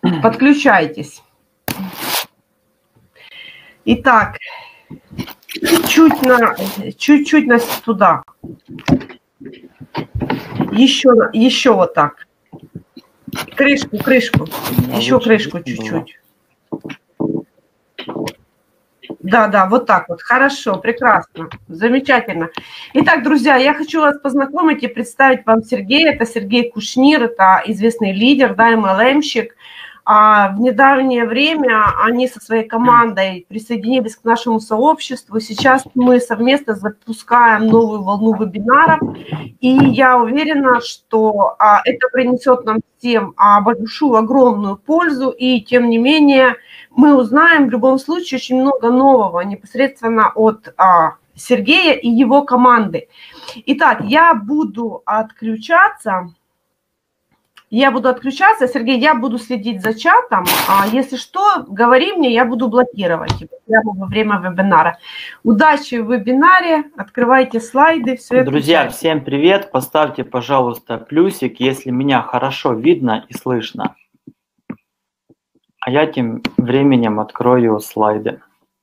Подключайтесь. Итак, чуть-чуть туда. Еще вот так. Крышку. Еще крышку чуть-чуть. Да, вот так вот. Хорошо, прекрасно, замечательно. Итак, друзья, я хочу вас познакомить и представить вам Сергея. Это Сергей Кушнир, это известный лидер, да, MLM-щик. В недавнее время они со своей командой присоединились к нашему сообществу. Сейчас мы совместно запускаем новую волну вебинаров. И я уверена, что это принесет нам всем большую, огромную пользу. И тем не менее мы узнаем в любом случае очень много нового непосредственно от Сергея и его команды. Итак, я буду отключаться. Сергей, я буду следить за чатом. Если что, говори мне, я буду блокировать прямо во время вебинара. Удачи в вебинаре, открывайте слайды. Все. Друзья, всем привет. Поставьте, пожалуйста, плюсик, если меня хорошо видно и слышно. А я тем временем открою слайды.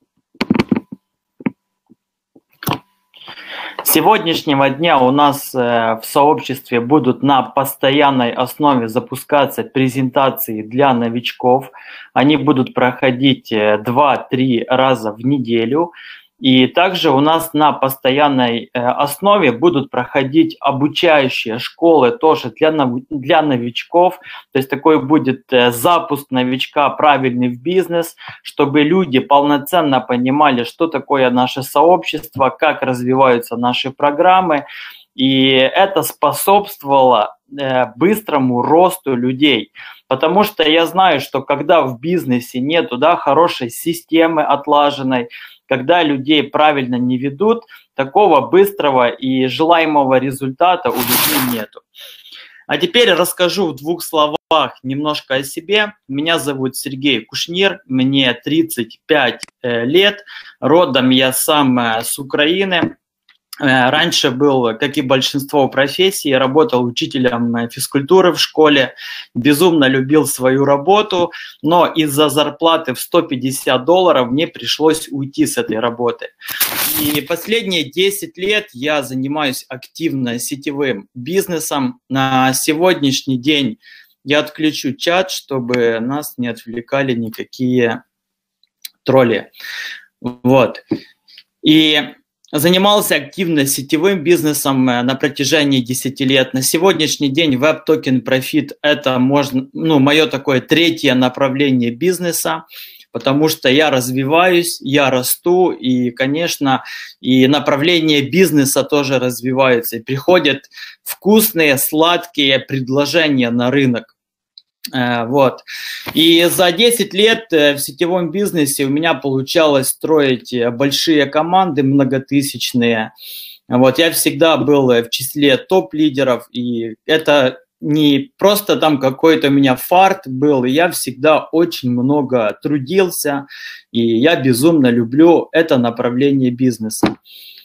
С сегодняшнего дня у нас в сообществе будут на постоянной основе запускаться презентации для новичков. Они будут проходить 2-3 раза в неделю. И также у нас на постоянной основе будут проходить обучающие школы тоже для новичков. То есть такой будет запуск новичка правильный в бизнес, чтобы люди полноценно понимали, что такое наше сообщество, как развиваются наши программы. И это способствовало быстрому росту людей. Потому что я знаю, что когда в бизнесе нету хорошей системы отлаженной, когда людей правильно не ведут, такого быстрого и желаемого результата у людей нету. А теперь расскажу в 2 словах немножко о себе. Меня зовут Сергей Кушнир, мне 35 лет, родом я сам с Украины. Раньше был, как и большинство профессий, работал учителем физкультуры в школе, безумно любил свою работу, но из-за зарплаты в $150 мне пришлось уйти с этой работы. И последние 10 лет я занимаюсь активно сетевым бизнесом. На сегодняшний день я отключу чат, чтобы нас не отвлекали никакие тролли. Вот. И занимался активно сетевым бизнесом на протяжении 10 лет. На сегодняшний день WebToken Profit – это мое такое 3-е направление бизнеса, потому что я развиваюсь, я расту, и, конечно, и направление бизнеса тоже развивается. И приходят вкусные, сладкие предложения на рынок. Вот. И за 10 лет в сетевом бизнесе у меня получалось строить большие команды, многотысячные. Вот. Я всегда был в числе топ-лидеров, и это не просто там какой-то у меня фарт был, и я всегда очень много трудился, и я безумно люблю это направление бизнеса.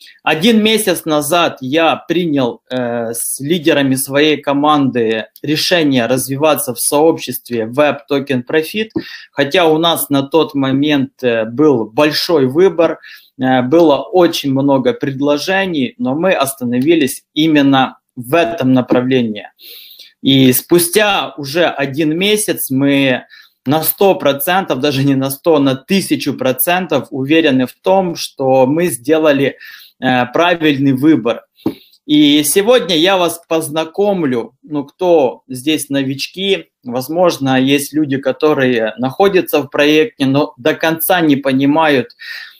1 месяц назад я принял с лидерами своей команды решение развиваться в сообществе WebToken Profit, хотя у нас на тот момент был большой выбор, было очень много предложений, но мы остановились именно в этом направлении. И спустя уже 1 месяц мы на 100%, даже не на 100, на 1000% уверены в том, что мы сделали правильный выбор. И сегодня я вас познакомлю, кто здесь новички, возможно, есть люди, которые находятся в проекте, но до конца не понимают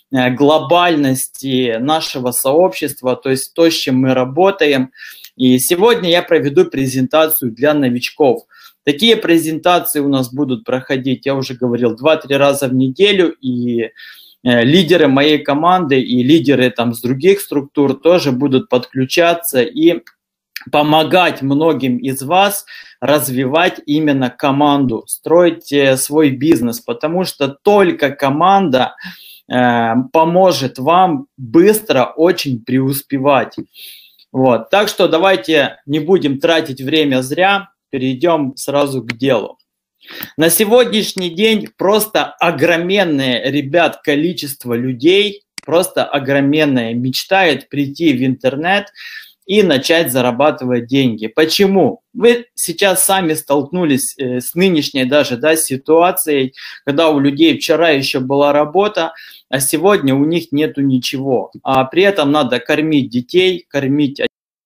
глобальности нашего сообщества, то есть то, с чем мы работаем. И сегодня я проведу презентацию для новичков. Такие презентации у нас будут проходить, я уже говорил, 2-3 раза в неделю, и лидеры моей команды и лидеры с других структур тоже будут подключаться и помогать многим из вас развивать именно команду, строить свой бизнес, потому что только команда поможет вам быстро очень преуспевать. Вот. Так что давайте не будем тратить время зря, перейдем сразу к делу. На сегодняшний день просто огроменное, ребят, количество людей, просто огроменное мечтает прийти в интернет и начать зарабатывать деньги. Почему? Вы сейчас сами столкнулись с нынешней даже ситуацией, когда у людей вчера еще была работа, а сегодня у них нету ничего. А при этом надо кормить детей, кормить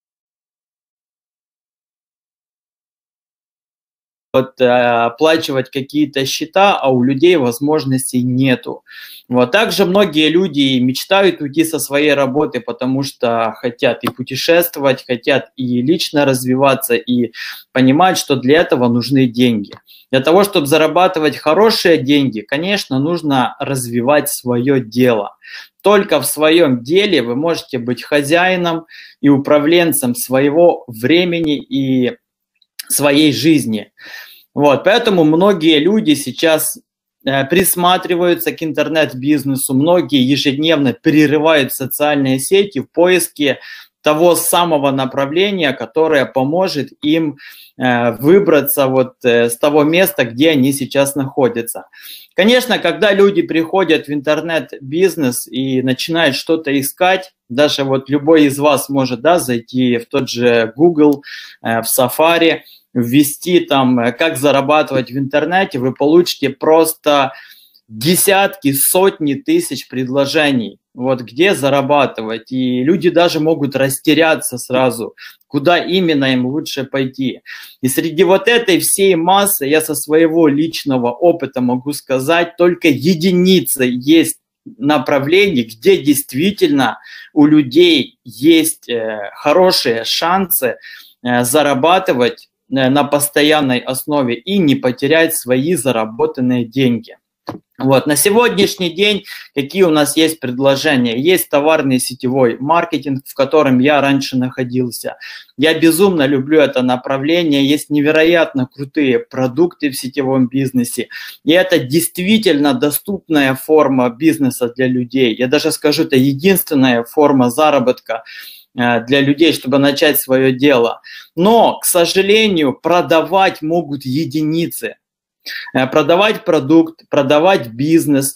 оплачивать какие-то счета, а у людей возможностей нету. Вот. Также многие люди мечтают уйти со своей работы, потому что хотят и путешествовать, хотят и лично развиваться, и понимают, что для этого нужны деньги. Для того, чтобы зарабатывать хорошие деньги, конечно, нужно развивать свое дело. Только в своем деле вы можете быть хозяином и управленцем своего времени и своей жизни. Вот, поэтому многие люди сейчас присматриваются к интернет-бизнесу, многие ежедневно перерывают социальные сети в поиске того самого направления, которое поможет им выбраться вот с того места, где они сейчас находятся. Конечно, когда люди приходят в интернет-бизнес и начинают что-то искать, даже вот любой из вас может зайти в тот же Google, в Safari, ввести там, как зарабатывать в интернете, вы получите просто десятки, сотни тысяч предложений, вот где зарабатывать. И люди даже могут растеряться сразу, куда именно им лучше пойти. И среди вот этой всей массы, я со своего личного опыта могу сказать, только единицы есть направлений, где действительно у людей есть хорошие шансы зарабатывать на постоянной основе и не потерять свои заработанные деньги. Вот. На сегодняшний день какие у нас есть предложения? Есть товарный сетевой маркетинг, в котором я раньше находился. Я безумно люблю это направление. Есть невероятно крутые продукты в сетевом бизнесе. И это действительно доступная форма бизнеса для людей. Я даже скажу, это единственная форма заработка для людей, чтобы начать свое дело. Но, к сожалению, продавать могут единицы. Продавать продукт, продавать бизнес,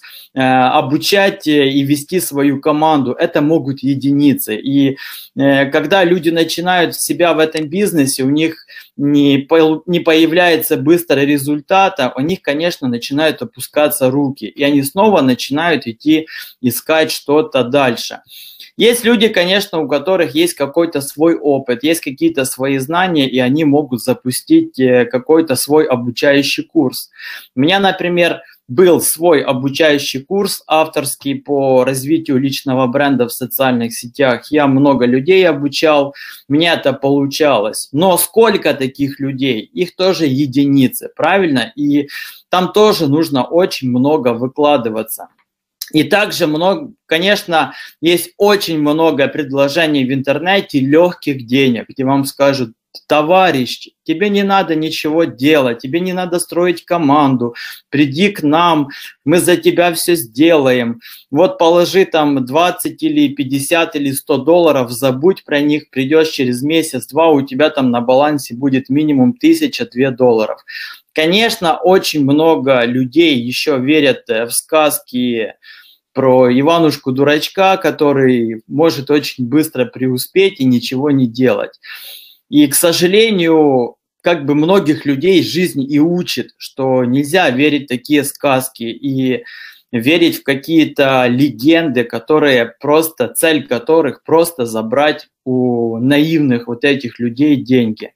обучать и вести свою команду – это могут единицы. И когда люди начинают себя в этом бизнесе, у них не появляется быстро результата, у них, конечно, начинают опускаться руки, и они снова начинают идти искать что-то дальше. Есть люди, конечно, у которых есть какой-то свой опыт, есть какие-то свои знания, и они могут запустить какой-то свой обучающий курс. У меня, например, был свой обучающий курс авторский по развитию личного бренда в социальных сетях. Я много людей обучал, у меня это получалось. Но сколько таких людей? Их тоже единицы, правильно? И там тоже нужно очень много выкладываться. И также много, конечно, есть очень много предложений в интернете легких денег, где вам скажут: товарищ, тебе не надо ничего делать, тебе не надо строить команду, приди к нам, мы за тебя все сделаем. Вот положи там 20 или 50 или 100 долларов, забудь про них, придешь через месяц-два, у тебя там на балансе будет минимум 1000-2 долларов. Конечно, очень много людей еще верят в сказки про Иванушку-дурачка, который может очень быстро преуспеть и ничего не делать. И, к сожалению, как бы многих людей жизнь и учит, что нельзя верить в такие сказки и верить в какие-то легенды, которые просто, цель которых просто забрать у наивных вот этих людей деньги.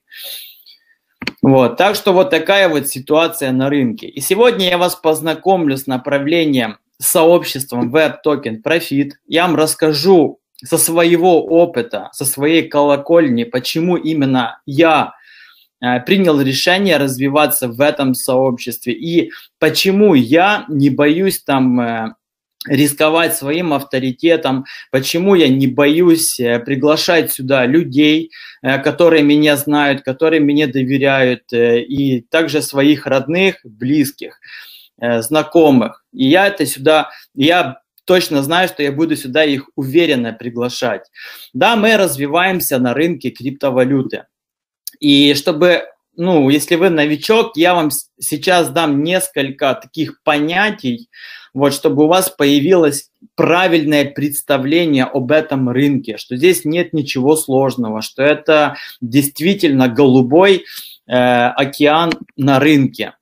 Вот, так что вот такая вот ситуация на рынке. И сегодня я вас познакомлю с направлением, с сообществом WebToken Profit. Я вам расскажу со своего опыта, со своей колокольни, почему именно я принял решение развиваться в этом сообществе и почему я не боюсь там рисковать своим авторитетом, почему я не боюсь приглашать сюда людей, которые меня знают, которые мне доверяют, и также своих родных, близких, знакомых. И я точно знаю, что я буду сюда их уверенно приглашать. Да, мы развиваемся на рынке криптовалюты. И чтобы ну, если вы новичок, я вам сейчас дам несколько таких понятий, вот, чтобы у вас появилось правильное представление об этом рынке, что здесь нет ничего сложного, что это действительно голубой океан на рынке.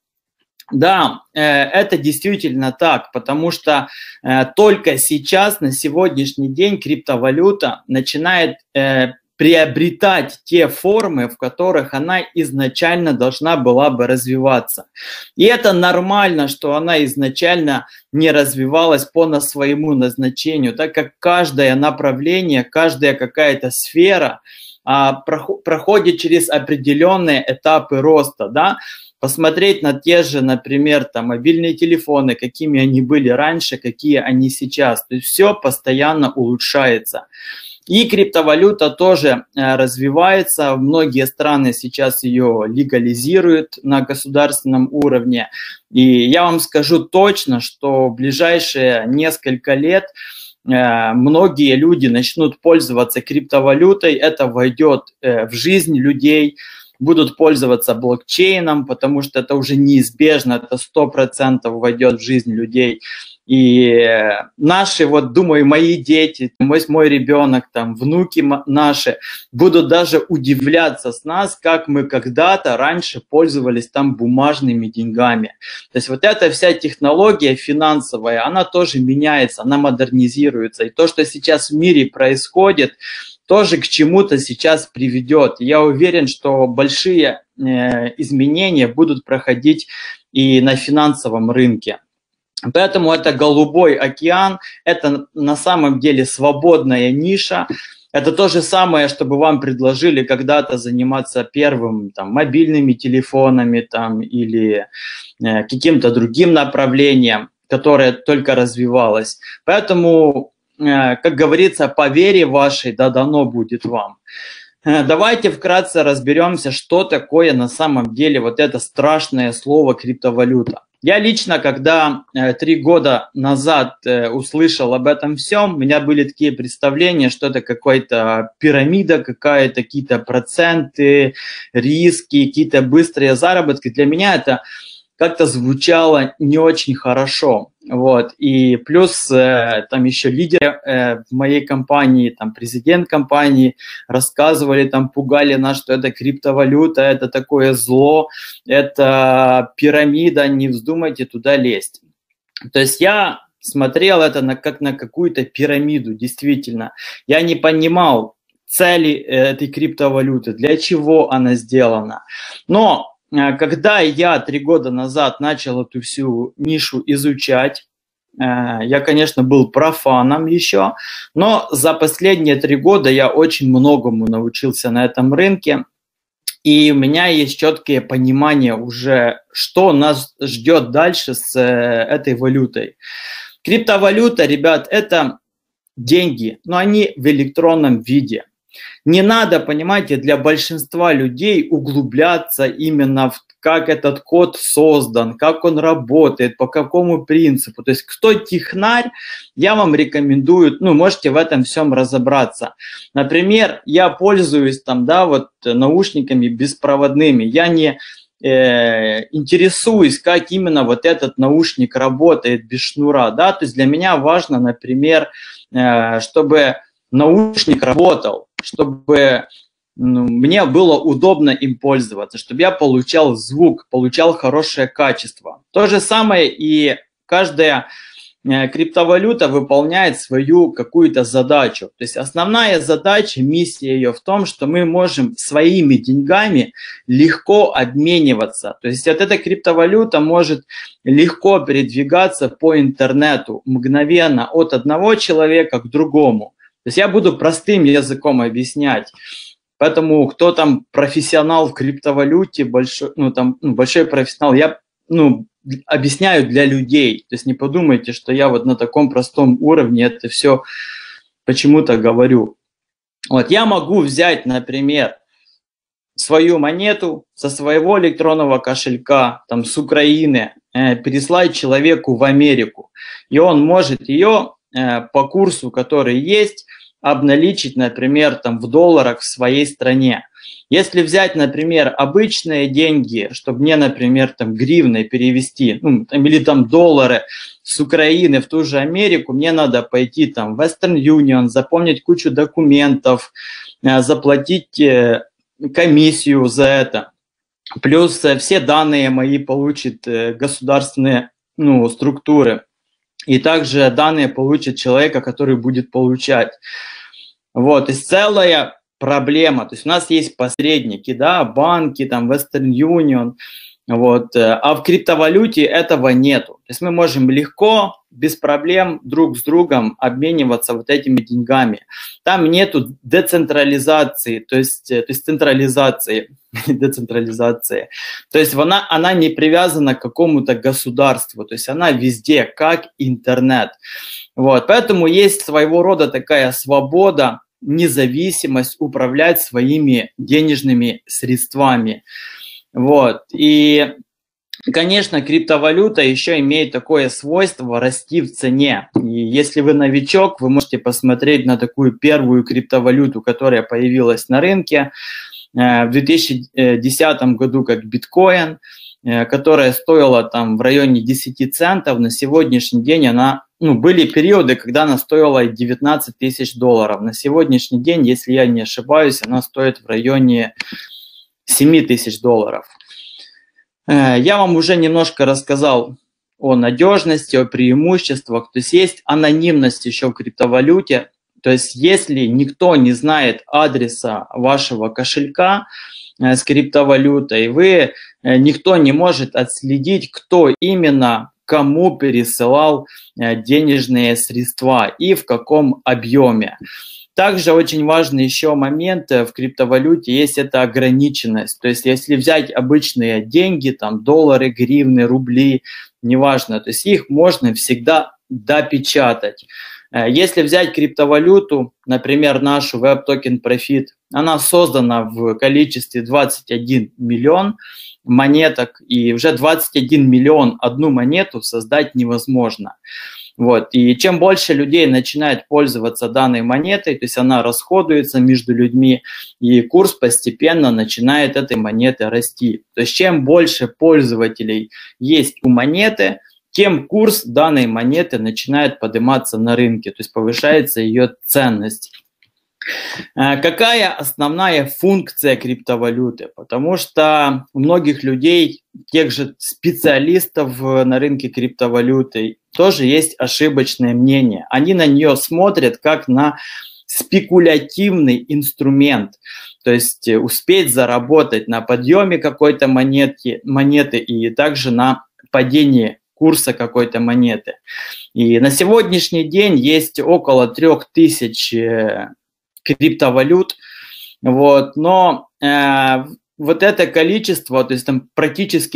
Да, это действительно так, потому что только сейчас, на сегодняшний день, криптовалюта начинает приобретать те формы, в которых она изначально должна была бы развиваться. И это нормально, что она изначально не развивалась по своему назначению, так как каждое направление, каждая какая-то сфера проходит через определенные этапы роста, да. Посмотреть на те же, например, там, мобильные телефоны, какими они были раньше, какие они сейчас. То есть все постоянно улучшается. И криптовалюта тоже развивается. Многие страны сейчас ее легализируют на государственном уровне. И я вам скажу точно, что в ближайшие несколько лет многие люди начнут пользоваться криптовалютой. Это войдет в жизнь людей. Будут пользоваться блокчейном, потому что это уже неизбежно, это 100% войдет в жизнь людей. И наши, вот думаю, мои дети, мой ребенок, там, внуки наши будут даже удивляться с нас, как мы когда-то раньше пользовались там бумажными деньгами. То есть вот эта вся технология финансовая, она тоже меняется, она модернизируется. И то, что сейчас в мире происходит, тоже к чему-то сейчас приведет. Я уверен, что большие изменения будут проходить и на финансовом рынке. Поэтому это голубой океан, это на самом деле свободная ниша. Это то же самое, чтобы вам предложили когда-то заниматься первым там, мобильными телефонами там, или каким-то другим направлением, которое только развивалось. Поэтому, как говорится, по вере вашей, да дано будет вам. Давайте вкратце разберемся, что такое на самом деле вот это страшное слово криптовалюта. Я лично, когда 3 года назад услышал об этом всем, у меня были такие представления, что это какая-то пирамида, какая-то, какие-то проценты, риски, какие-то быстрые заработки. Для меня это как-то звучало не очень хорошо. Вот. И плюс там еще лидеры в моей компании, там президент компании рассказывали, там пугали нас, что это криптовалюта, это такое зло, это пирамида, не вздумайте туда лезть. То есть я смотрел это как на какую-то пирамиду, действительно. Я не понимал цели этой криптовалюты, для чего она сделана. Но когда я 3 года назад начал эту всю нишу изучать, я, конечно, был профаном еще, но за последние 3 года я очень многому научился на этом рынке, и у меня есть четкое понимание уже, что нас ждет дальше с этой валютой. Криптовалюта, ребят, это деньги, но они в электронном виде. Не надо, понимаете, для большинства людей углубляться именно в как этот код создан, как он работает, по какому принципу. То есть кто технарь, я вам рекомендую, ну, можете в этом всем разобраться. Например, я пользуюсь там, да, вот наушниками беспроводными. Я не интересуюсь, как именно вот этот наушник работает без шнура, да. То есть для меня важно, например, чтобы наушник работал, чтобы мне было удобно им пользоваться, чтобы я получал звук, получал хорошее качество. То же самое и каждая криптовалюта выполняет свою какую-то задачу. То есть основная задача, миссия ее в том, что мы можем своими деньгами легко обмениваться. То есть вот эта криптовалюта может легко передвигаться по интернету мгновенно от одного человека к другому. То есть я буду простым языком объяснять. Поэтому кто там профессионал в криптовалюте, большой профессионал, я объясняю для людей. То есть не подумайте, что я вот на таком простом уровне это все почему-то говорю. Вот я могу взять, например, свою монету со своего электронного кошелька, там, с Украины, переслать человеку в Америку. И он может ее по курсу, который есть, обналичить, например, там в долларах в своей стране. Если взять, например, обычные деньги, чтобы мне, например, там гривны перевести, ну, или там доллары с Украины в ту же Америку, мне надо пойти там в Western Union, запомнить кучу документов, заплатить комиссию за это. Плюс все данные мои получат государственные, ну, структуры. И также данные получит человека, который будет получать. Вот, и целая проблема. То есть у нас есть посредники, да, банки, там, Western Union, вот, а в криптовалюте этого нету. То есть мы можем легко, без проблем друг с другом обмениваться вот этими деньгами. Там нету децентрализации, то есть централизации, децентрализации. То есть она не привязана к какому-то государству, то есть она везде, как интернет. Вот, поэтому есть своего рода такая свобода, независимость управлять своими денежными средствами. Вот. И, конечно, криптовалюта еще имеет такое свойство расти в цене. И если вы новичок, вы можете посмотреть на такую первую криптовалюту, которая появилась на рынке в 2010 году, как биткоин, которая стоила там в районе 10 центов. На сегодняшний день она, были периоды, когда она стоила 19 тысяч долларов. На сегодняшний день, если я не ошибаюсь, она стоит в районе 7 тысяч долларов. Я вам уже немножко рассказал о надежности, о преимуществах. То есть анонимность еще в криптовалюте. То есть если никто не знает адреса вашего кошелька с криптовалютой, никто не может отследить, кто именно кому пересылал денежные средства и в каком объеме. Также очень важный еще момент в криптовалюте есть это ограниченность. То есть если взять обычные деньги, там доллары, гривны, рубли, неважно, то есть их можно всегда допечатать. Если взять криптовалюту, например, нашу WebToken Profit, она создана в количестве 21 миллион монеток, и уже 21 миллион одну монету создать невозможно. Вот. И чем больше людей начинает пользоваться данной монетой, то есть она расходуется между людьми, и курс постепенно начинает этой монеты расти. То есть чем больше пользователей есть у монеты, тем курс данной монеты начинает подниматься на рынке, то есть повышается ее ценность. Какая основная функция криптовалюты? Потому что у многих людей, тех же специалистов на рынке криптовалюты, тоже есть ошибочное мнение. Они на нее смотрят как на спекулятивный инструмент, то есть успеть заработать на подъеме какой-то монеты и также на падении курса какой-то монеты. И на сегодняшний день есть около 3000 криптовалют, вот, но вот это количество, то есть там практически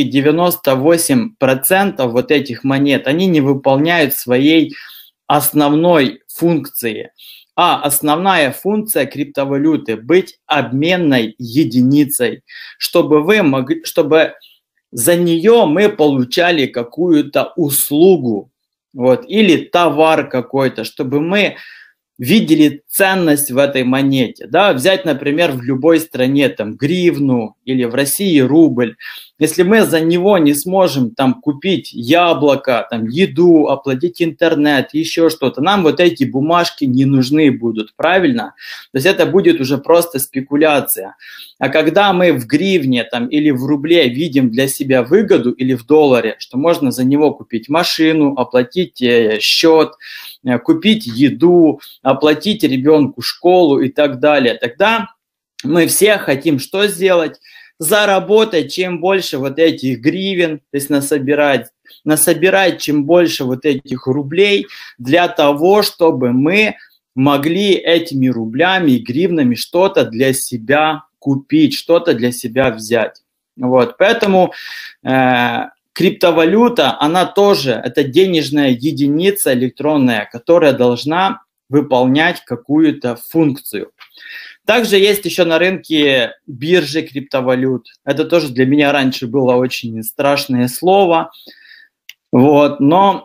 98% вот этих монет, они не выполняют своей основной функции. А основная функция криптовалюты – быть обменной единицей, чтобы за нее мы получали какую-то услугу, вот, или товар какой-то, чтобы мы видели ценность в этой монете. Да? Взять, например, в любой стране там, гривну или в России рубль. Если мы за него не сможем там, купить яблоко, там, еду, оплатить интернет, еще что-то, нам вот эти бумажки не нужны будут, правильно? То есть это будет уже просто спекуляция. А когда мы в гривне там, или в рубле видим для себя выгоду или в долларе, что можно за него купить машину, оплатить счет, купить еду, оплатить ребенку школу и так далее, тогда мы все хотим что сделать? Заработать чем больше вот этих гривен, то есть насобирать чем больше вот этих рублей для того, чтобы мы могли этими рублями и гривнами что-то для себя купить, что-то для себя взять. Вот, поэтому криптовалюта, она тоже, это денежная единица электронная, которая должна выполнять какую-то функцию. Также есть еще на рынке биржи криптовалют. Это тоже для меня раньше было очень страшное слово. Вот, но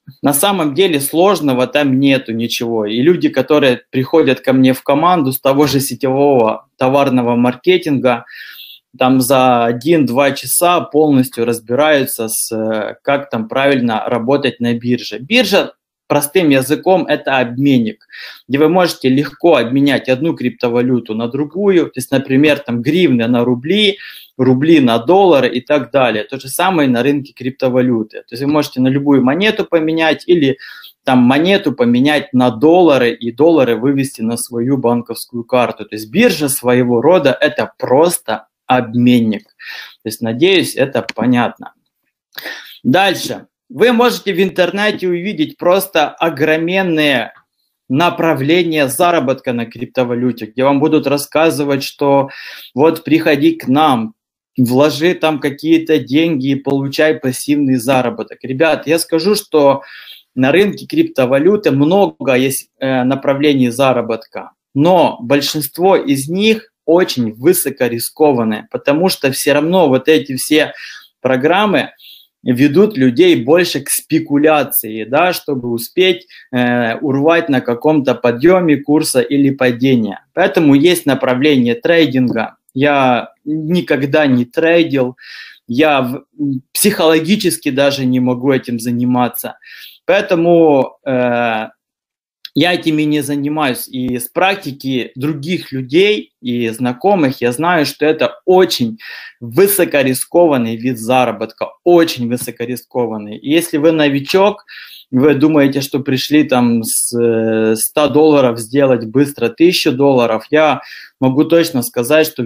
на самом деле сложного там нету ничего. И люди, которые приходят ко мне в команду с того же сетевого товарного маркетинга, там за 1-2 часа полностью разбираются как там правильно работать на бирже. Биржа, простым языком, это обменник, где вы можете легко обменять одну криптовалюту на другую, то есть, например, там гривны на рубли, рубли на доллары и так далее. То же самое на рынке криптовалюты. То есть вы можете на любую монету поменять или там монету поменять на доллары и доллары вывести на свою банковскую карту. То есть биржа своего рода это просто обменник. То есть, надеюсь, это понятно. Дальше. Вы можете в интернете увидеть просто огроменные направления заработка на криптовалюте, где вам будут рассказывать, что вот приходи к нам, вложи там какие-то деньги и получай пассивный заработок. Ребят, я скажу, что на рынке криптовалюты много есть направлений заработка, но большинство из них очень высокорискованные, потому что все равно вот эти все программы ведут людей больше к спекуляции, да, чтобы успеть урвать на каком-то подъеме курса или падения. Поэтому есть направление трейдинга. Я никогда не трейдил, я психологически даже не могу этим заниматься. Поэтому я этими не занимаюсь. И с практики других людей и знакомых я знаю, что это очень высокорискованный вид заработка, очень высокорискованный. И если вы новичок, вы думаете, что пришли там с $100 сделать быстро $1000, я могу точно сказать, что в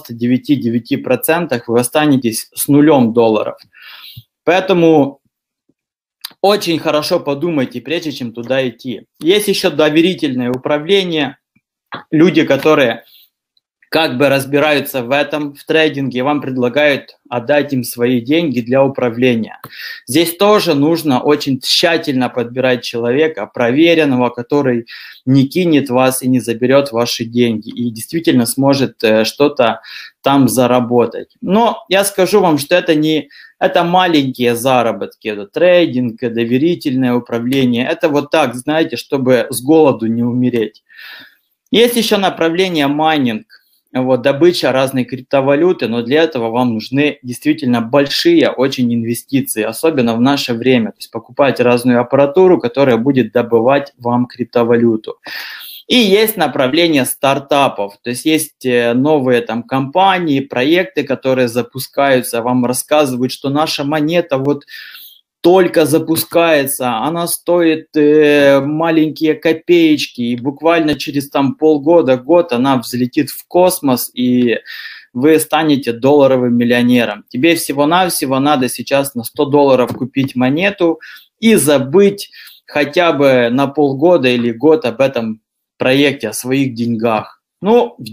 99,9% вы останетесь с $0. Поэтому очень хорошо подумайте, прежде чем туда идти. Есть еще доверительное управление. Люди, которые как бы разбираются в этом, в трейдинге, вам предлагают отдать им свои деньги для управления. Здесь тоже нужно очень тщательно подбирать человека, проверенного, который не кинет вас и не заберет ваши деньги и действительно сможет что-то там заработать. Но я скажу вам, что это маленькие заработки, это трейдинг, доверительное управление. Это вот так, знаете, чтобы с голоду не умереть. Есть еще направление майнинг. Вот, добыча разной криптовалюты, но для этого вам нужны действительно большие очень инвестиции, особенно в наше время. То есть покупать разную аппаратуру, которая будет добывать вам криптовалюту. И есть направление стартапов, то есть есть новые там компании, проекты, которые запускаются, вам рассказывают, что наша монета вот только запускается, она стоит маленькие копеечки, и буквально через там полгода, год она взлетит в космос, и вы станете долларовым миллионером. Тебе всего-навсего надо сейчас на $100 купить монету и забыть хотя бы на полгода или год об этом проекте, о своих деньгах. Ну, в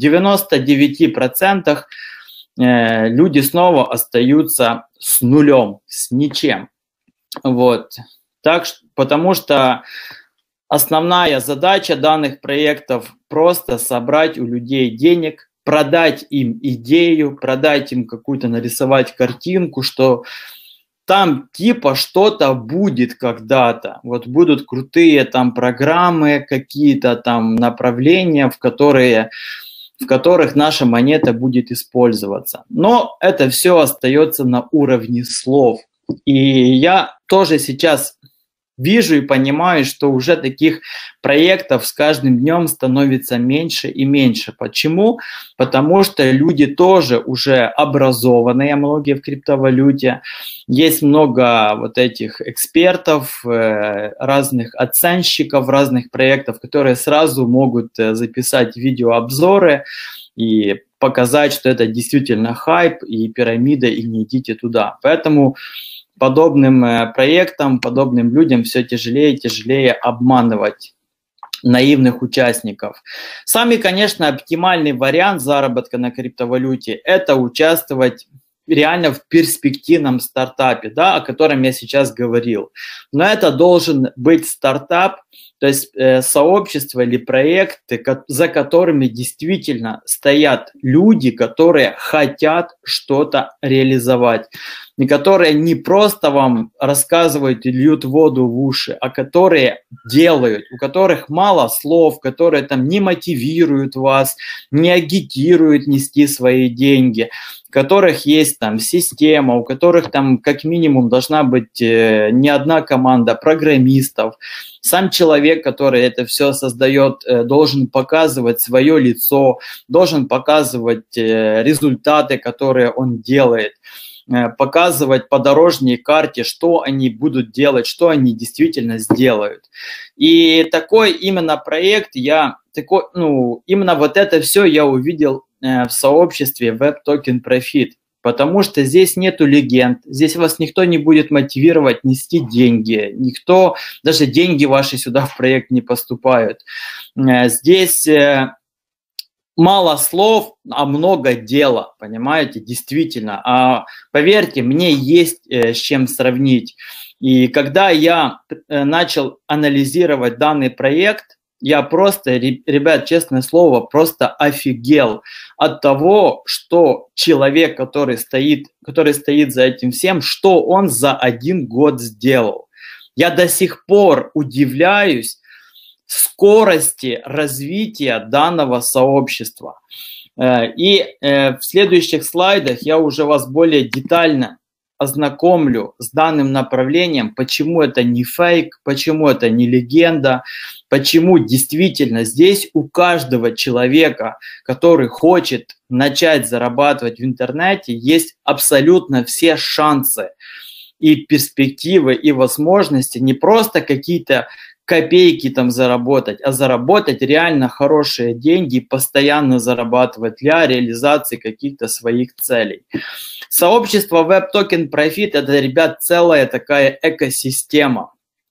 99% люди снова остаются с нулем, с ничем. Вот. Так, потому что основная задача данных проектов просто собрать у людей денег, продать им идею, продать им какую-то, нарисовать картинку, что там типа что-то будет когда-то. Вот будут крутые там программы, какие-то там направления, в которых наша монета будет использоваться. Но это все остается на уровне слов. И я тоже сейчас вижу и понимаю, что уже таких проектов с каждым днем становится меньше и меньше. Почему? Потому что люди тоже уже образованные, многие в криптовалюте. Есть много вот этих экспертов, разных оценщиков, разных проектов, которые сразу могут записать видеообзоры и показать, что это действительно хайп и пирамида, и не идите туда. Поэтому подобным проектам, подобным людям все тяжелее и тяжелее обманывать наивных участников. Самый, конечно, оптимальный вариант заработка на криптовалюте – это участвовать реально в перспективном стартапе, да, о котором я сейчас говорил. Но это должен быть стартап, То есть сообщество или проекты, за которыми действительно стоят люди, которые хотят что-то реализовать. И которые не просто вам рассказывают и льют воду в уши, а которые делают, у которых мало слов, которые там не мотивируют вас, не агитируют нести свои деньги, у которых есть там система, у которых там как минимум должна быть не одна команда программистов. Сам человек, который это все создает, должен показывать свое лицо, должен показывать результаты, которые он делает, показывать по дорожной карте, что они будут делать, что они действительно сделают. И такой именно проект именно вот это все я увидел в сообществе Web Token Profit, потому что здесь нету легенд, здесь вас никто не будет мотивировать нести деньги, даже деньги ваши сюда в проект не поступают. Здесь мало слов, а много дела, понимаете, действительно. А поверьте, мне есть с чем сравнить. И когда я начал анализировать данный проект, я просто, ребят, честное слово, просто офигел от того, что человек, который стоит за этим всем, что он за 1 год сделал. Я до сих пор удивляюсь скорости развития данного сообщества. И в следующих слайдах я уже вас более детально ознакомлю с данным направлением, почему это не фейк, почему это не легенда, почему действительно здесь у каждого человека, который хочет начать зарабатывать в интернете, есть абсолютно все шансы и перспективы, и возможности не просто какие-то копейки там заработать, а заработать реально хорошие деньги, постоянно зарабатывать для реализации каких-то своих целей. Сообщество Web Token Profit – это, ребят, целая такая экосистема,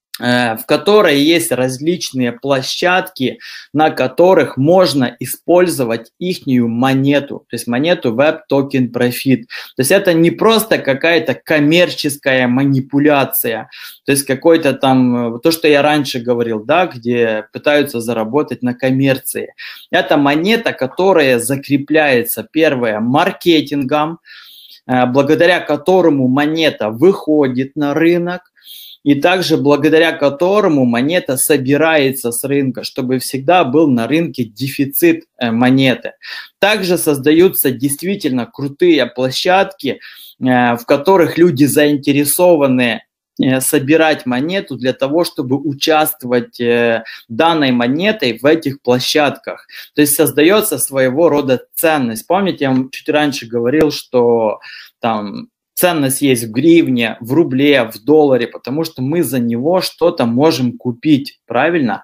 в которой есть различные площадки, на которых можно использовать ихнюю монету, то есть монету Web Token Profit. То есть это не просто какая-то коммерческая манипуляция, то есть какой-то там, то, что я раньше говорил, да, где пытаются заработать на коммерции. Это монета, которая закрепляется, первое, маркетингом, благодаря которому монета выходит на рынок, и также благодаря которому монета собирается с рынка, чтобы всегда был на рынке дефицит монеты. Также создаются действительно крутые площадки, в которых люди заинтересованы собирать монету для того, чтобы участвовать данной монетой в этих площадках. То есть создается своего рода ценность. Помните, я вам чуть раньше говорил, что там ценность есть в гривне, в рубле, в долларе, потому что мы за него что-то можем купить, правильно?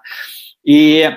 И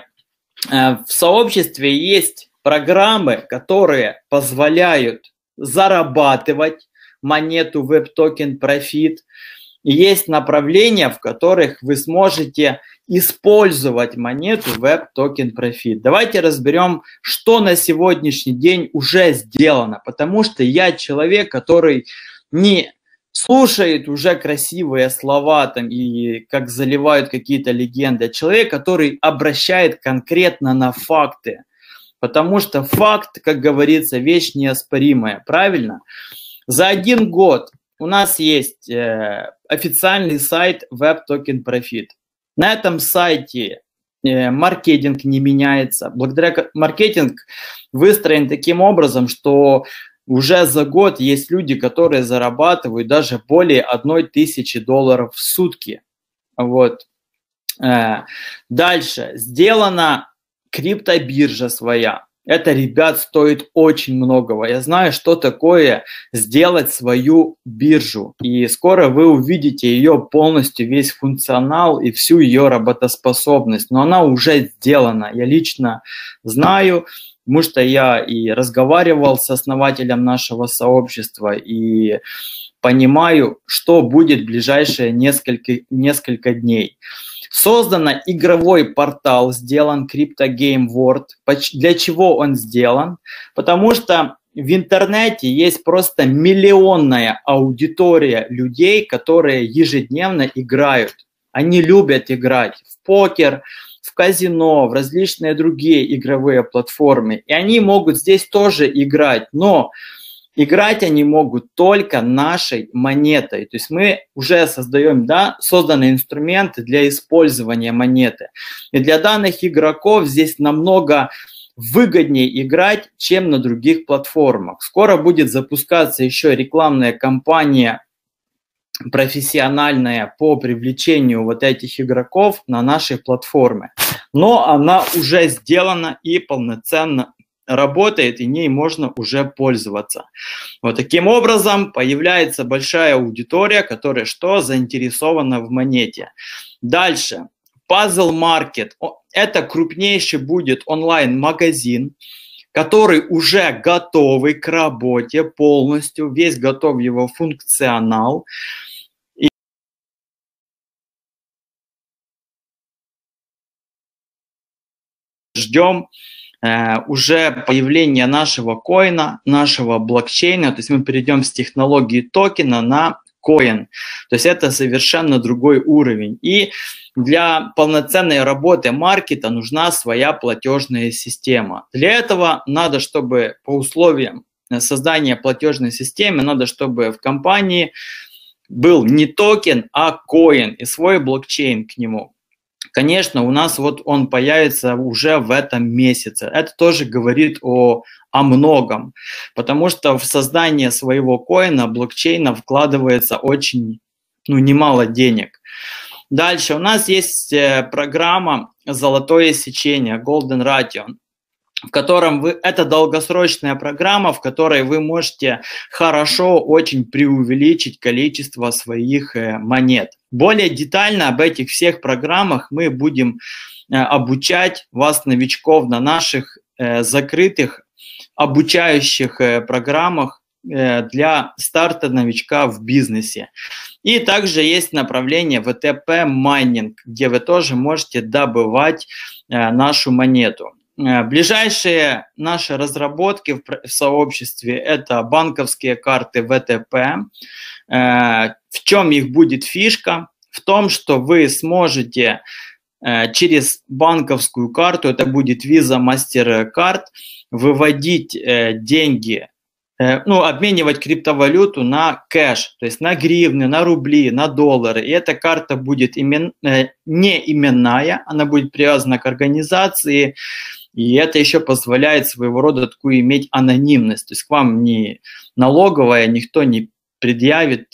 в сообществе есть программы, которые позволяют зарабатывать монету Web Token Profit. И есть направления, в которых вы сможете использовать монету Web Token Profit. Давайте разберем, что на сегодняшний день уже сделано, потому что я человек, который не слушает уже красивые слова там и как заливают какие-то легенды, а человек, который обращает конкретно на факты, потому что факт, как говорится, вещь неоспоримая, правильно? За 1 год у нас есть официальный сайт Web Token Profit. На этом сайте маркетинг не меняется. Маркетинг выстроен таким образом, что уже за год есть люди, которые зарабатывают даже более $1000 в сутки. Вот. Дальше. Сделана криптобиржа своя. Это, ребят, стоит очень многого. Я знаю, что такое сделать свою биржу. И скоро вы увидите ее полностью, весь функционал и всю ее работоспособность. Но она уже сделана. Я лично знаю, потому что я и разговаривал с основателем нашего сообщества и понимаю, что будет в ближайшие несколько дней. Создан игровой портал, сделан Crypto Game World. Для чего он сделан? Потому что в интернете есть просто миллионная аудитория людей, которые ежедневно играют. Они любят играть в покер, в казино, в различные другие игровые платформы. И они могут здесь тоже играть, но играть они могут только нашей монетой. То есть мы уже создаем, да, созданные инструменты для использования монеты. И для данных игроков здесь намного выгоднее играть, чем на других платформах. Скоро будет запускаться еще рекламная кампания профессиональная по привлечению вот этих игроков на нашей платформе. Но она уже сделана и полноценно работает, и ней можно уже пользоваться. Вот таким образом появляется большая аудитория, которая что? Заинтересована в монете. Дальше. Puzzle Market. Это крупнейший будет онлайн-магазин, который уже готовый к работе полностью, весь готов его функционал. И ждем уже появления нашего коина, нашего блокчейна. То есть мы перейдем с технологии токена на коин. То есть это совершенно другой уровень. И для полноценной работы маркета нужна своя платежная система. Для этого надо, чтобы по условиям создания платежной системы, надо, чтобы в компании был не токен, а коин и свой блокчейн к нему. Конечно, у нас вот он появится уже в этом месяце. Это тоже говорит о многом, потому что в создание своего коина, блокчейна вкладывается очень, немало денег. Дальше у нас есть программа «Золотое сечение», Golden Ration, в котором это долгосрочная программа, в которой вы можете хорошо очень преувеличить количество своих монет. Более детально об этих всех программах мы будем обучать вас, новичков, на наших закрытых обучающих программах для старта новичка в бизнесе. И также есть направление VTP майнинг, где вы тоже можете добывать нашу монету. Ближайшие наши разработки в сообществе – это банковские карты VTP. В чем их будет фишка? В том, что вы сможете через банковскую карту, это будет Visa, MasterCard, выводить деньги, обменивать криптовалюту на кэш, то есть на гривны, на рубли, на доллары. И эта карта будет не именная, она будет привязана к организации, и это еще позволяет своего рода такую иметь анонимность. То есть к вам не налоговая, никто не предъявит,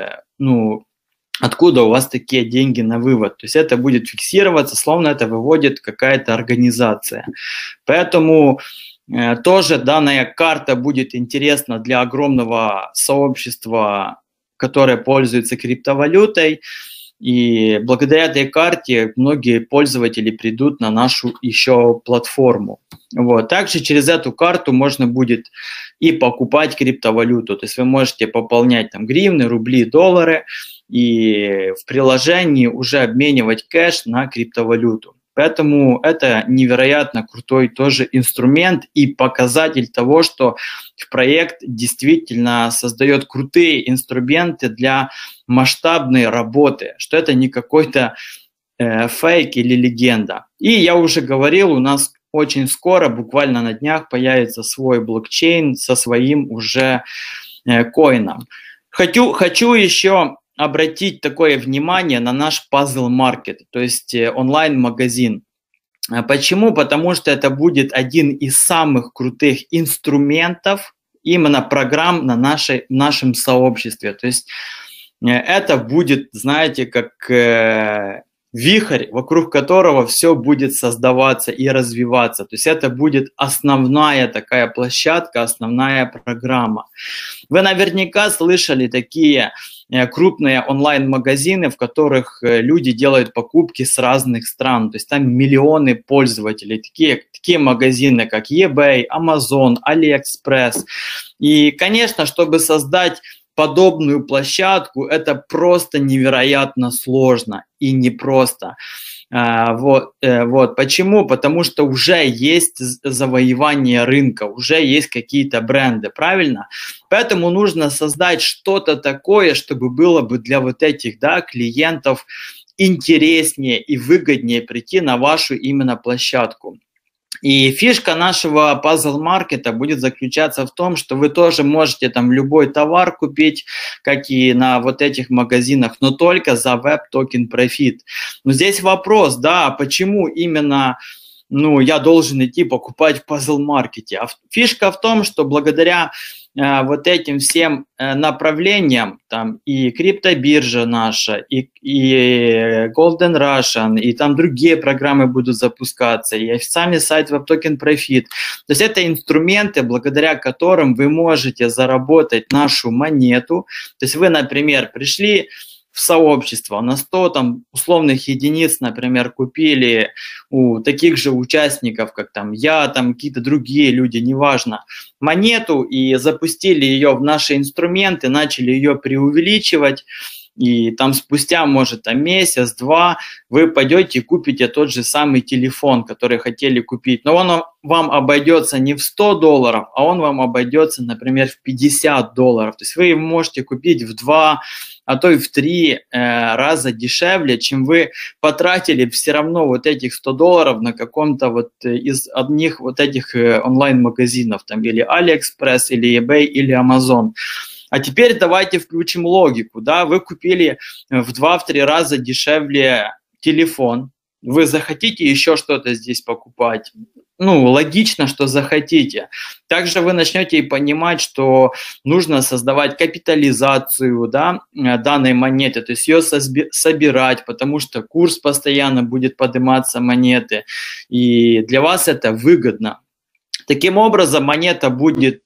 откуда у вас такие деньги на вывод. То есть это будет фиксироваться, словно это выводит какая-то организация. Поэтому тоже данная карта будет интересна для огромного сообщества, которое пользуется криптовалютой. И благодаря этой карте многие пользователи придут на нашу еще платформу. Вот. Также через эту карту можно будет и покупать криптовалюту. То есть вы можете пополнять там гривны, рубли, доллары и в приложении уже обменивать кэш на криптовалюту. Поэтому это невероятно крутой тоже инструмент и показатель того, что проект действительно создает крутые инструменты для масштабной работы, что это не какой-то фейк или легенда. И я уже говорил, у нас очень скоро, буквально на днях, появится свой блокчейн со своим уже коином. Хочу еще обратить такое внимание на наш Puzzle Market, то есть онлайн-магазин. Почему? Потому что это будет один из самых крутых инструментов, именно программ на нашем сообществе. То есть это будет, знаете, как вихрь, вокруг которого все будет создаваться и развиваться. То есть это будет основная такая площадка, основная программа. Вы наверняка слышали такие крупные онлайн-магазины, в которых люди делают покупки с разных стран. То есть там миллионы пользователей. Такие магазины, как eBay, Amazon, AliExpress. И, конечно, чтобы создать подобную площадку, это просто невероятно сложно и непросто. Вот. Почему? Потому что уже есть завоевание рынка, уже есть какие-то бренды, правильно? Поэтому нужно создать что-то такое, чтобы было бы для вот этих, клиентов интереснее и выгоднее прийти на вашу именно площадку. И фишка нашего пазл-маркета будет заключаться в том, что вы тоже можете там любой товар купить, как и на вот этих магазинах, но только за веб-токен профит. Но здесь вопрос, да, почему именно я должен идти покупать в пазл-маркете? А фишка в том, что благодаря вот этим всем направлениям, там и криптобиржа наша, и Golden Russian, и там другие программы будут запускаться, и официальный сайт WebToken Profit. То есть это инструменты, благодаря которым вы можете заработать нашу монету. То есть вы, например, пришли в сообщество, на 100 там условных единиц, например, купили у таких же участников, как там я, там какие-то другие люди, неважно, монету и запустили ее в наши инструменты, начали ее преувеличивать, и там спустя, может, там месяц-два вы пойдете и купите тот же самый телефон, который хотели купить, но он вам обойдется не в $100, а он вам обойдется, например, в $50. То есть вы можете купить в 2, а то и в 3 раза дешевле, чем вы потратили все равно вот этих $100 на каком-то вот из одних вот этих онлайн-магазинов, там или AliExpress, или eBay, или Amazon. А теперь давайте включим логику, да, вы купили в 2-3 раза дешевле телефон, вы захотите еще что-то здесь покупать, логично, что захотите. Также вы начнете и понимать, что нужно создавать капитализацию, да, данной монеты, то есть ее собирать, потому что курс постоянно будет подниматься монеты, и для вас это выгодно. Таким образом, монета будет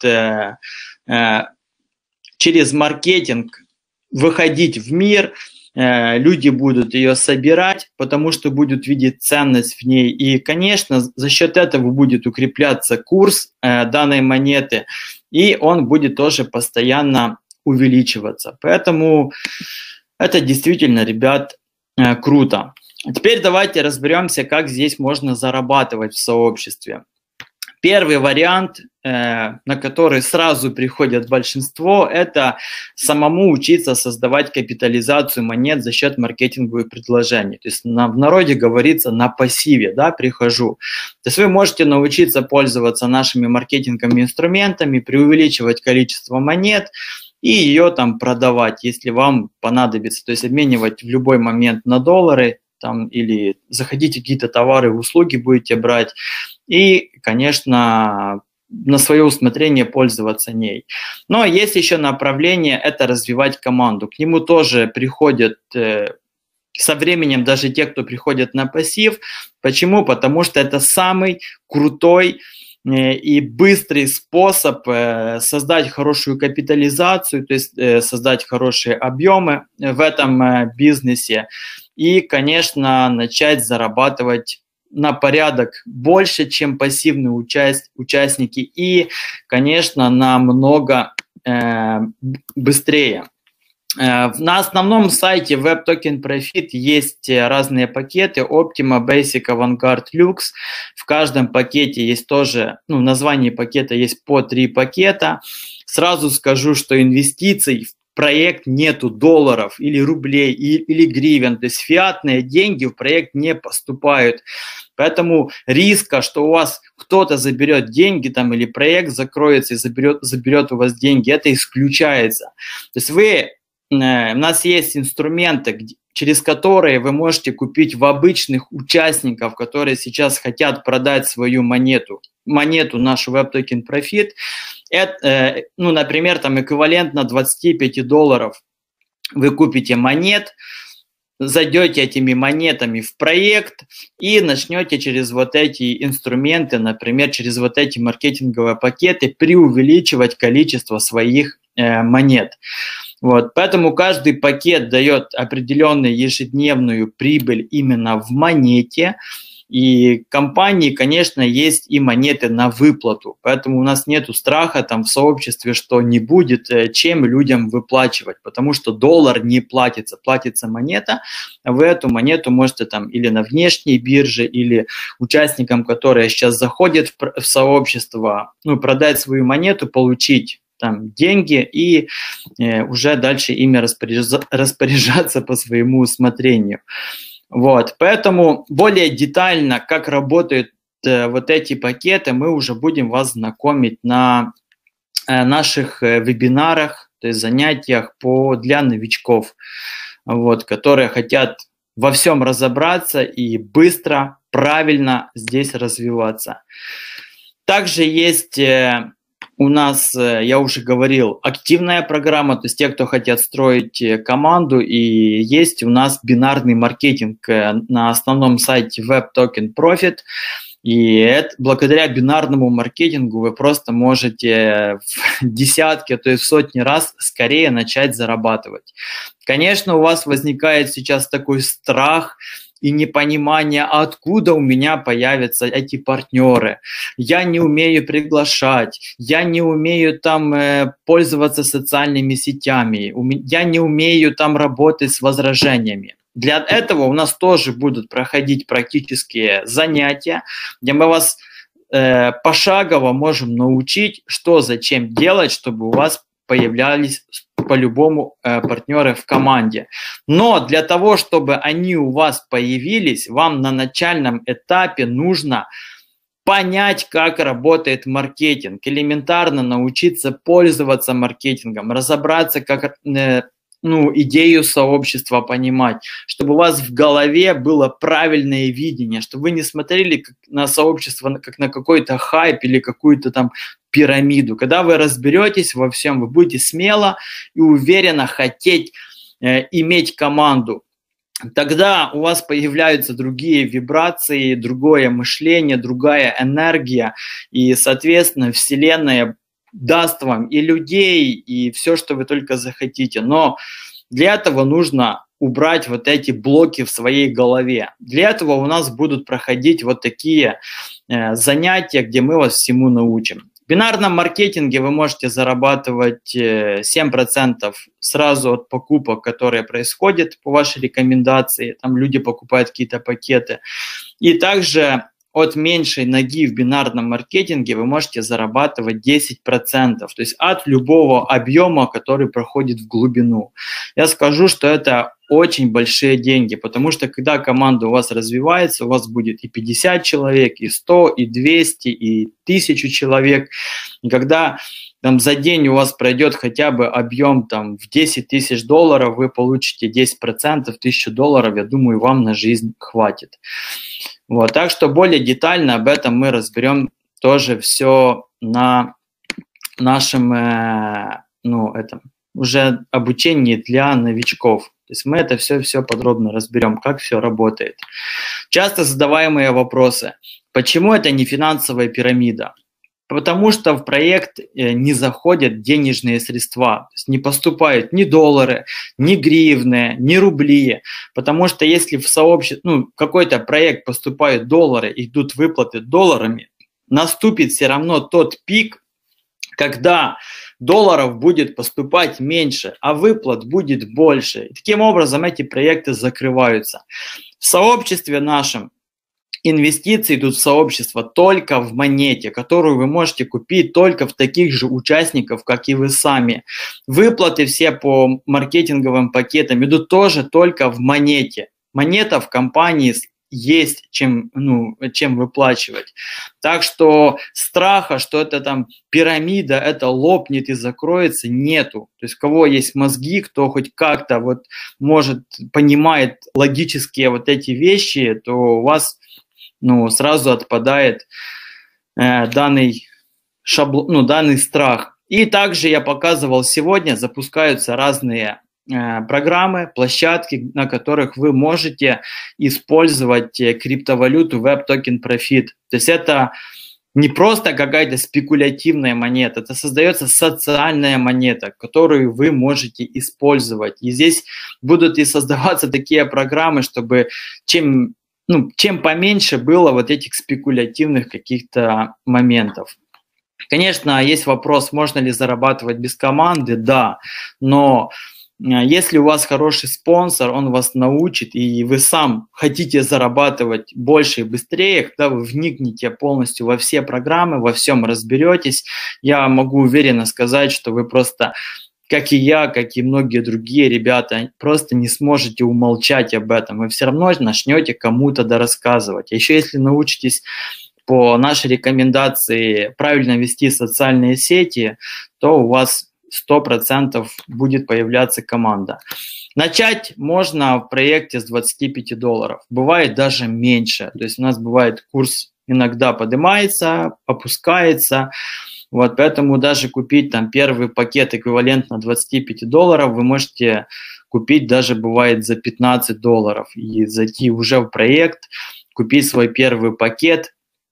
через маркетинг выходить в мир, люди будут ее собирать, потому что будут видеть ценность в ней. И, конечно, за счет этого будет укрепляться курс данной монеты, и он будет тоже постоянно увеличиваться. Поэтому это действительно, ребят, круто. Теперь давайте разберемся, как здесь можно зарабатывать в сообществе. Первый вариант, на который сразу приходит большинство, это самому учиться создавать капитализацию монет за счет маркетинговых предложений. То есть в народе говорится на пассиве, да, прихожу. То есть вы можете научиться пользоваться нашими маркетинговыми инструментами, преувеличивать количество монет и ее там продавать, если вам понадобится. То есть обменивать в любой момент на доллары, там, или заходите в какие-то товары, услуги будете брать. И, конечно, на свое усмотрение пользоваться ней. Но есть еще направление, это развивать команду. К нему тоже приходят со временем даже те, кто приходят на пассив. Почему? Потому что это самый крутой и быстрый способ создать хорошую капитализацию, то есть создать хорошие объемы в этом бизнесе и, конечно, начать зарабатывать на порядок больше, чем пассивные участники и, конечно, намного быстрее. На основном сайте WebToken Profit есть разные пакеты: Optima, Basic, Avantgarde, Lux. В каждом пакете есть тоже, в названии пакета есть по 3 пакета. Сразу скажу, что инвестиций в проект нету долларов или рублей или гривен, то есть фиатные деньги в проект не поступают. Поэтому риска, что у вас кто-то заберет деньги там, или проект закроется и заберет у вас деньги, это исключается. То есть у нас есть инструменты, через которые вы можете купить в обычных участников, которые сейчас хотят продать свою монету нашу WebToken Profit. Это, например, там эквивалентно $25. Вы купите монет, зайдете этими монетами в проект и начнете через вот эти инструменты, например, через вот эти маркетинговые пакеты преувеличивать количество своих монет. Вот. Поэтому каждый пакет дает определенную ежедневную прибыль именно в монете. И компании, конечно, есть и монеты на выплату. Поэтому у нас нет страха там в сообществе, что не будет чем людям выплачивать. Потому что доллар не платится, платится монета. А вы эту монету можете там или на внешней бирже, или участникам, которые сейчас заходят в сообщество, продать свою монету, получить там деньги и уже дальше ими распоряжаться по своему усмотрению. Вот, поэтому более детально, как работают вот эти пакеты, мы уже будем вас знакомить на наших вебинарах, то есть занятиях для новичков, вот, которые хотят во всем разобраться и быстро, правильно здесь развиваться. Также есть у нас, я уже говорил, активная программа, то есть те, кто хотят строить команду, и есть у нас бинарный маркетинг на основном сайте Web Token Profit. И благодаря бинарному маркетингу вы просто можете в десятки, а то и в сотни раз скорее начать зарабатывать. Конечно, у вас возникает сейчас такой страх и непонимание, откуда у меня появятся эти партнеры. Я не умею приглашать, я не умею там пользоваться социальными сетями, я не умею там работать с возражениями. Для этого у нас тоже будут проходить практические занятия, где мы вас пошагово можем научить, что зачем делать, чтобы у вас появлялись по-любому партнеры в команде. Но для того, чтобы они у вас появились, вам на начальном этапе нужно понять, как работает маркетинг, элементарно научиться пользоваться маркетингом, разобраться, как идею сообщества понимать, чтобы у вас в голове было правильное видение, чтобы вы не смотрели на сообщество как на какой-то хайп или какую-то там пирамиду. Когда вы разберетесь во всем, вы будете смело и уверенно хотеть иметь команду. Тогда у вас появляются другие вибрации, другое мышление, другая энергия, и, соответственно, Вселенная даст вам и людей, и все, что вы только захотите. Но для этого нужно убрать вот эти блоки в своей голове. Для этого у нас будут проходить вот такие занятия, где мы вас всему научим. В бинарном маркетинге вы можете зарабатывать 7% сразу от покупок, которые происходят по вашей рекомендации. Там люди покупают какие-то пакеты. И также от меньшей ноги в бинарном маркетинге вы можете зарабатывать 10%, то есть от любого объема, который проходит в глубину. Я скажу, что это очень большие деньги, потому что когда команда у вас развивается, у вас будет и 50 человек, и 100, и 200, и 1000 человек. И когда там за день у вас пройдет хотя бы объем там в 10 тысяч долларов, вы получите 10%, $1000, я думаю, вам на жизнь хватит. Вот, так что более детально об этом мы разберем тоже все на нашем уже обучении для новичков. То есть мы это все подробно разберем, как все работает. Часто задаваемые вопросы. Почему это не финансовая пирамида? Потому что в проект не заходят денежные средства, то есть не поступают ни доллары, ни гривны, ни рубли. Потому что если в сообществе, какой-то проект поступают доллары, идут выплаты долларами, наступит все равно тот пик, когда долларов будет поступать меньше, а выплат будет больше. И таким образом эти проекты закрываются. В сообществе нашем инвестиции идут в сообщество только в монете, которую вы можете купить только в таких же участников, как и вы сами. Выплаты все по маркетинговым пакетам идут тоже только в монете. Монета в компании есть чем выплачивать. Так что страха, что это там пирамида, это лопнет и закроется, нету. То есть у кого есть мозги, кто хоть как-то понимает логические вот эти вещи, то у вас сразу отпадает данный шаблон, данный страх. И также я показывал сегодня, запускаются разные программы, площадки, на которых вы можете использовать криптовалюту Web Token Profit. То есть это не просто какая-то спекулятивная монета, это создается социальная монета, которую вы можете использовать. И здесь будут и создаваться такие программы, чтобы чем поменьше было вот этих спекулятивных каких-то моментов. Конечно, есть вопрос, можно ли зарабатывать без команды, да, но Если у вас хороший спонсор, он вас научит, и вы сам хотите зарабатывать больше и быстрее, когда вы вникнете полностью во все программы, во всем разберетесь, я могу уверенно сказать, что вы просто, как и я, как и многие другие ребята, просто не сможете умолчать об этом. Вы все равно начнете кому-то дорассказывать. А еще если научитесь по нашей рекомендации правильно вести социальные сети, то у вас 100% будет появляться команда. Начать можно в проекте с $25. Бывает даже меньше. То есть у нас бывает курс иногда поднимается, опускается. Вот, поэтому даже купить там первый пакет эквивалентно $25 вы можете купить даже бывает за $15 и зайти уже в проект, купить свой первый пакет,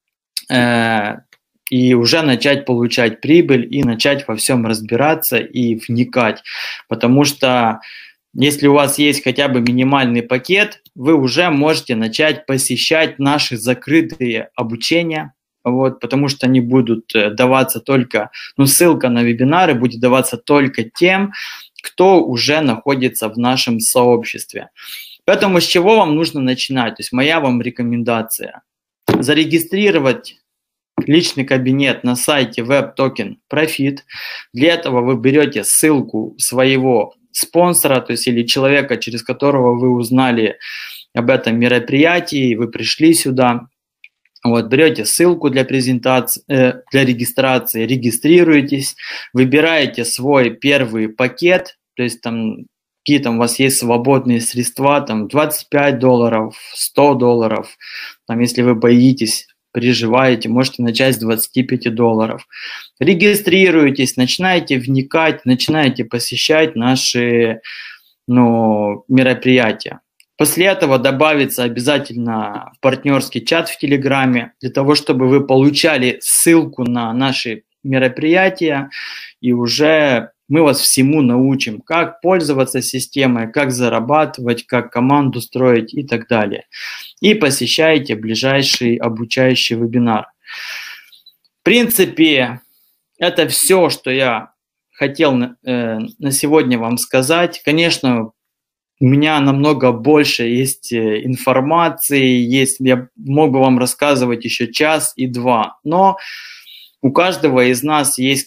и уже начать получать прибыль и начать во всем разбираться и вникать. Потому что если у вас есть хотя бы минимальный пакет, вы уже можете начать посещать наши закрытые обучения, вот, потому что они будут даваться только, ссылка на вебинары будет даваться только тем, кто уже находится в нашем сообществе. Поэтому с чего вам нужно начинать? То есть моя вам рекомендация. Зарегистрировать личный кабинет на сайте WebToken Profit. Для этого вы берете ссылку своего спонсора, то есть или человека, через которого вы узнали об этом мероприятии, вы пришли сюда. Вот, берете ссылку для презентации, для регистрации, регистрируетесь, выбираете свой первый пакет, то есть там какие там у вас есть свободные средства, там $25, $100, там, если вы боитесь, переживаете, можете начать с $25. Регистрируетесь, начинаете вникать, начинаете посещать наши мероприятия. После этого добавится обязательно партнерский чат в Телеграме, для того, чтобы вы получали ссылку на наши мероприятия, и уже мы вас всему научим, как пользоваться системой, как зарабатывать, как команду строить и так далее. И посещайте ближайший обучающий вебинар. В принципе, это все, что я хотел на сегодня вам сказать. Конечно, у меня намного больше есть информации, я мог бы вам рассказывать еще час и два, но у каждого из нас есть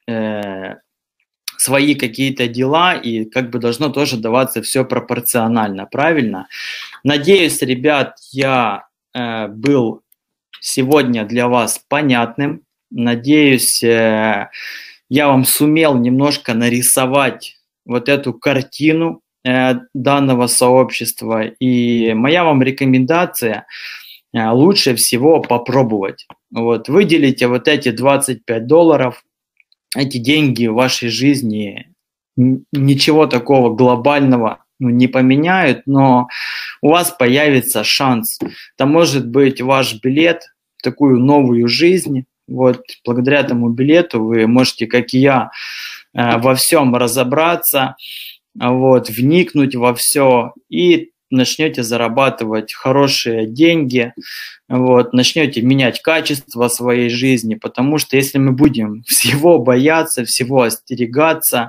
свои какие-то дела, и как бы должно тоже даваться все пропорционально, правильно? Надеюсь, ребят, я был сегодня для вас понятным. Надеюсь, я вам сумел немножко нарисовать вот эту картину данного сообщества. И моя вам рекомендация: лучше всего попробовать. Вот, выделите вот эти $25. Эти деньги в вашей жизни ничего такого глобального не поменяют, но у вас появится шанс. Это может быть ваш билет в такую новую жизнь. Вот, благодаря этому билету вы можете, как и я, во всем разобраться, вот, вникнуть во все и начнете зарабатывать хорошие деньги, вот, начнете менять качество своей жизни, потому что если мы будем всего бояться, всего остерегаться,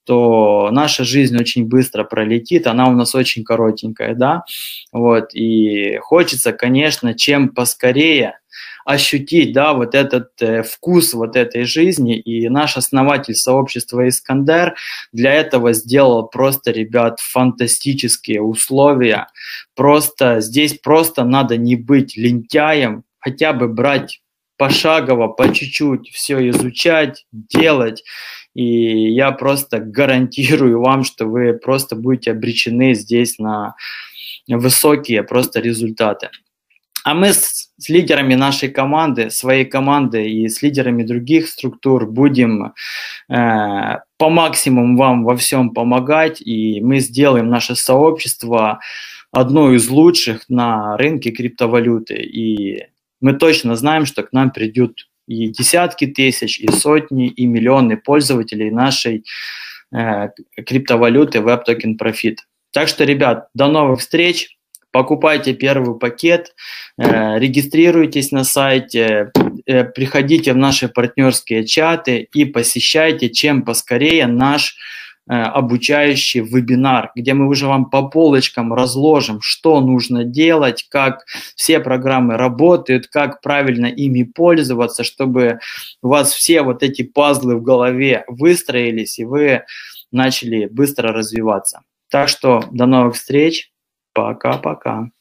то наша жизнь очень быстро пролетит, она у нас очень коротенькая, да, вот, и хочется, конечно, чем поскорее ощутить, да, вот этот вкус вот этой жизни, и наш основатель сообщества Искандер для этого сделал просто, ребят, фантастические условия. Здесь просто надо не быть лентяем, хотя бы брать пошагово, по чуть-чуть все изучать, делать, и я просто гарантирую вам, что вы просто будете обречены здесь на высокие просто результаты. А мы с лидерами нашей команды, своей команды и с лидерами других структур будем по максимуму вам во всем помогать, и мы сделаем наше сообщество одно из лучших на рынке криптовалюты. И мы точно знаем, что к нам придут и десятки тысяч, и сотни, и миллионы пользователей нашей криптовалюты WebToken Profit. Так что, ребят, до новых встреч! Покупайте первый пакет, регистрируйтесь на сайте, приходите в наши партнерские чаты и посещайте чем поскорее наш обучающий вебинар, где мы уже вам по полочкам разложим, что нужно делать, как все программы работают, как правильно ими пользоваться, чтобы у вас все вот эти пазлы в голове выстроились, и вы начали быстро развиваться. Так что до новых встреч. Пока-пока.